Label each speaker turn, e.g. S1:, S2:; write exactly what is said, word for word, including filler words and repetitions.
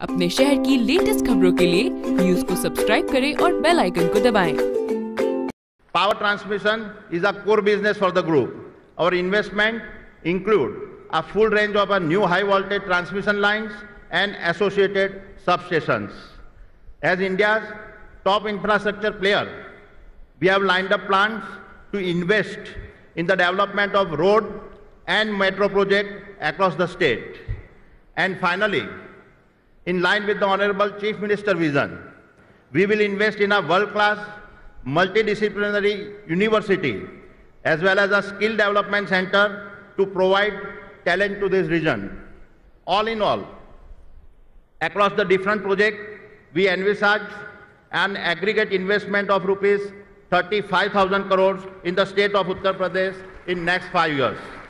S1: अपने शहर की लेटेस्ट खबरों के लिए न्यूज को सब्सक्राइब करें और बेल आइकन को दबाएं।
S2: Power transmission is a core business for the group. Our investment include a full range of a new high voltage transmission lines and associated substations. As India's top infrastructure player, we have lined up plans to invest in the development of road and metro projects across the state. And finally, in line with the Honorable Chief Minister's vision, we will invest in a world-class multidisciplinary university as well as a skill development center to provide talent to this region. All in all, across the different projects, we envisage an aggregate investment of rupees thirty-five thousand crores in the state of Uttar Pradesh in next five years.